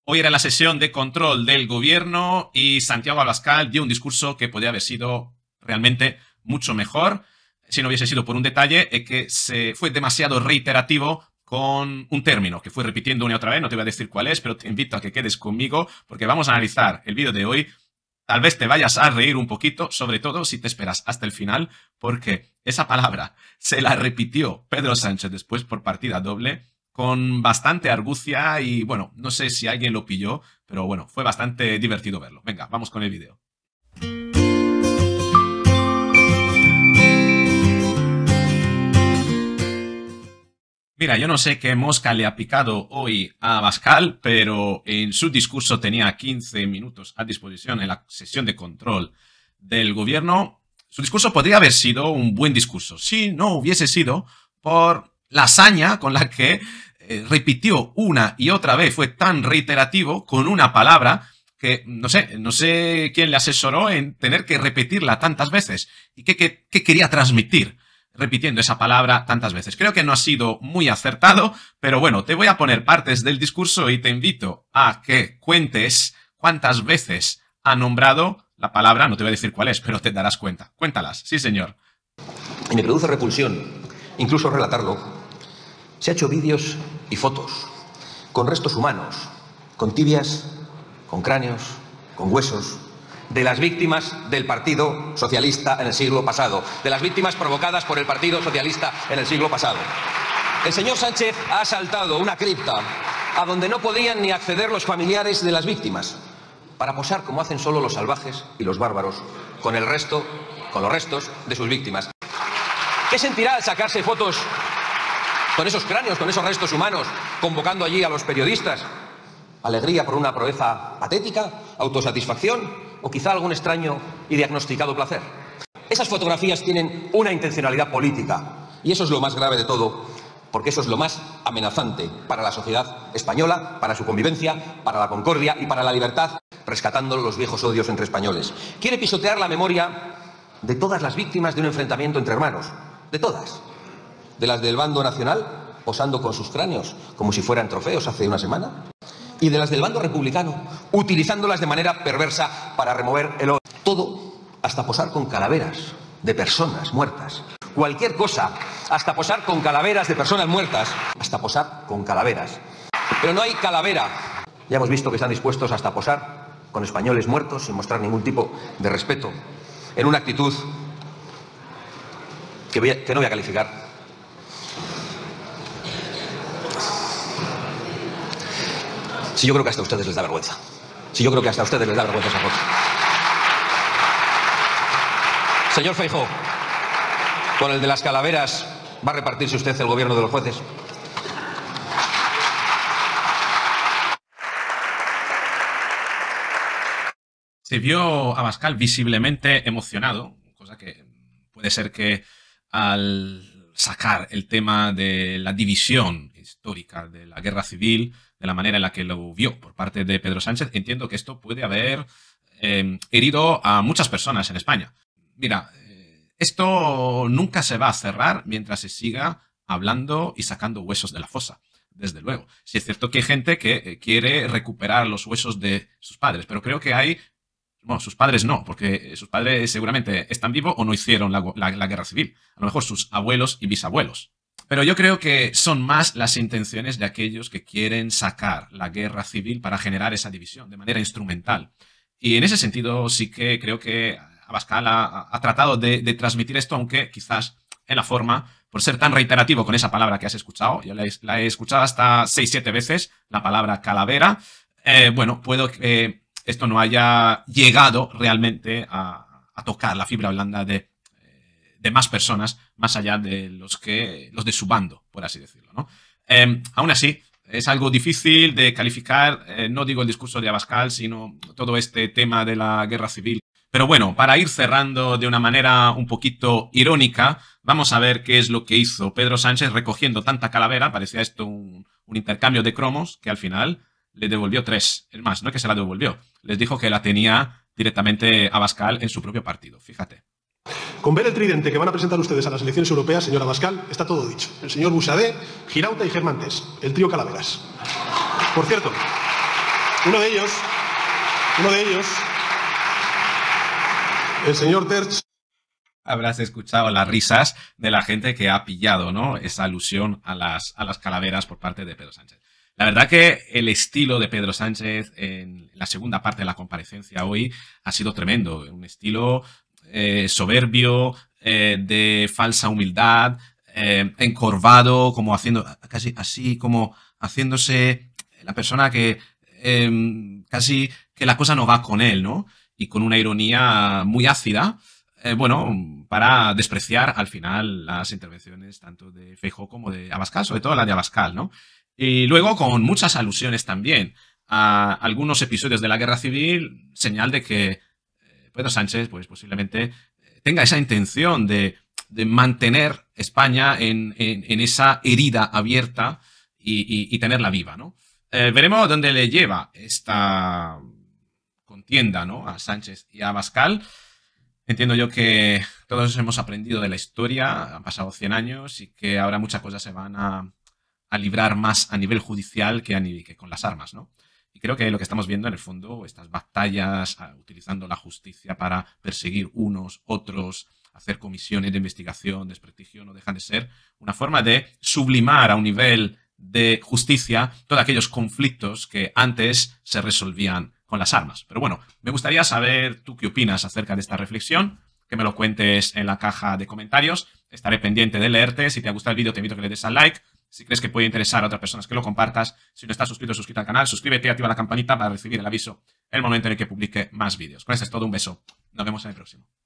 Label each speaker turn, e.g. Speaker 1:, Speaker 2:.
Speaker 1: Hoy era la sesión de control del gobierno y Santiago Abascal dio un discurso que podría haber sido realmente mucho mejor si no hubiese sido por un detalle que se fue demasiado reiterativo con un término que fue repitiendo una y otra vez. No te voy a decir cuál es, pero te invito a que quedes conmigo porque vamos a analizar el vídeo de hoy. Tal vez te vayas a reír un poquito, sobre todo si te esperas hasta el final, porque esa palabra se la repitió Pedro Sánchez después por partida doble, con bastante argucia y, bueno, no sé si alguien lo pilló, pero bueno, fue bastante divertido verlo. Venga, vamos con el vídeo. Mira, yo no sé qué mosca le ha picado hoy a Abascal, pero en su discurso tenía 15 minutos a disposición en la sesión de control del gobierno. Su discurso podría haber sido un buen discurso si no hubiese sido por la hazaña con la que repitió una y otra vez, fue tan reiterativo con una palabra que no sé quién le asesoró en tener que repetirla tantas veces y qué quería transmitir repitiendo esa palabra tantas veces. Creo que no ha sido muy acertado, pero bueno, te voy a poner partes del discurso y te invito a que cuentes cuántas veces ha nombrado la palabra, no te voy a decir cuál es, pero te darás cuenta. Cuéntalas, sí señor.
Speaker 2: Y me produce repulsión, incluso relatarlo. Se ha hecho vídeos y fotos con restos humanos, con tibias, con cráneos, con huesos, de las víctimas del Partido Socialista en el siglo pasado, de las víctimas provocadas por el Partido Socialista en el siglo pasado. El señor Sánchez ha asaltado una cripta a donde no podían ni acceder los familiares de las víctimas, para posar como hacen solo los salvajes y los bárbaros con los restos de sus víctimas. ¿Qué sentirá al sacarse fotos con esos cráneos, con esos restos humanos, convocando allí a los periodistas? ¿Alegría por una proeza patética? ¿Autosatisfacción? ¿O quizá algún extraño y diagnosticado placer? Esas fotografías tienen una intencionalidad política, y eso es lo más grave de todo, porque eso es lo más amenazante para la sociedad española, para su convivencia, para la concordia y para la libertad, rescatando los viejos odios entre españoles. Quiere pisotear la memoria de todas las víctimas de un enfrentamiento entre hermanos, de todas, de las del bando nacional, posando con sus cráneos como si fueran trofeos hace una semana, y de las del bando republicano, utilizándolas de manera perversa para remover el odio. Todo hasta posar con calaveras de personas muertas. Cualquier cosa, hasta posar con calaveras de personas muertas, hasta posar con calaveras. Pero no hay calavera. Ya hemos visto que están dispuestos hasta posar con españoles muertos sin mostrar ningún tipo de respeto, en una actitud que no voy a calificar. Si yo creo que hasta a ustedes les da vergüenza. Si yo creo que hasta a ustedes les da vergüenza esa foto. Señor Feijóo, con el de las calaveras, ¿va a repartirse usted el gobierno de los jueces?
Speaker 1: Se vio a Abascal visiblemente emocionado, cosa que puede ser que al sacar el tema de la división histórica de la guerra civil, de la manera en la que lo vio por parte de Pedro Sánchez, entiendo que esto puede haber herido a muchas personas en España. Mira, esto nunca se va a cerrar mientras se siga hablando y sacando huesos de la fosa, desde luego. Sí es cierto que hay gente que quiere recuperar los huesos de sus padres, pero creo que hay... Bueno, sus padres no, porque sus padres seguramente están vivos o no hicieron la guerra civil. A lo mejor sus abuelos y bisabuelos. Pero yo creo que son más las intenciones de aquellos que quieren sacar la guerra civil para generar esa división de manera instrumental. Y en ese sentido sí que creo que Abascal ha tratado de transmitir esto, aunque quizás en la forma, por ser tan reiterativo con esa palabra que has escuchado, yo la he escuchado hasta 6-7 veces, la palabra calavera, bueno, puedo que esto no haya llegado realmente a tocar la fibra blanda de más personas, más allá de los de su bando, por así decirlo, ¿no? Aún así, es algo difícil de calificar, no digo el discurso de Abascal, sino todo este tema de la guerra civil. Pero bueno, para ir cerrando de una manera un poquito irónica, vamos a ver qué es lo que hizo Pedro Sánchez recogiendo tanta calavera. Parecía esto un intercambio de cromos, que al final le devolvió 3. Es más, no es que se la devolvió, les dijo que la tenía directamente Abascal en su propio partido, fíjate.
Speaker 3: Con ver el tridente que van a presentar ustedes a las elecciones europeas, señor Abascal, está todo dicho. El señor Buxadé, Girauta y Germán Tess, el trío Calaveras. Por cierto, Uno de ellos, el señor Terch.
Speaker 1: Habrás escuchado las risas de la gente que ha pillado, ¿no?, esa alusión a las calaveras por parte de Pedro Sánchez. La verdad que el estilo de Pedro Sánchez en la segunda parte de la comparecencia hoy ha sido tremendo. Un estilo soberbio, de falsa humildad, encorvado, como haciendo, casi así, como haciéndose la persona que casi que la cosa no va con él, ¿no? Y con una ironía muy ácida. Bueno, para despreciar al final las intervenciones tanto de Feijóo como de Abascal, sobre todo la de Abascal, ¿no? Y luego con muchas alusiones también a algunos episodios de la Guerra Civil, señal de que Pedro Sánchez, pues posiblemente tenga esa intención de mantener España en esa herida abierta y tenerla viva, ¿no? Veremos dónde le lleva esta contienda, ¿no?, a Sánchez y a Abascal. Entiendo yo que todos hemos aprendido de la historia, han pasado 100 años y que ahora muchas cosas se van a librar más a nivel judicial que con las armas, ¿no? Y creo que lo que estamos viendo en el fondo, estas batallas, utilizando la justicia para perseguir unos, otros, hacer comisiones de investigación, desprestigio, no dejan de ser una forma de sublimar a un nivel de justicia todos aquellos conflictos que antes se resolvían con las armas. Pero bueno, me gustaría saber tú qué opinas acerca de esta reflexión, que me lo cuentes en la caja de comentarios. Estaré pendiente de leerte. Si te ha gustado el vídeo, te invito a que le des al like. Si crees que puede interesar a otras personas, que lo compartas. Si no estás suscrito al canal, suscríbete y activa la campanita para recibir el aviso en el momento en el que publique más vídeos. Con esto es todo, un beso. Nos vemos en el próximo.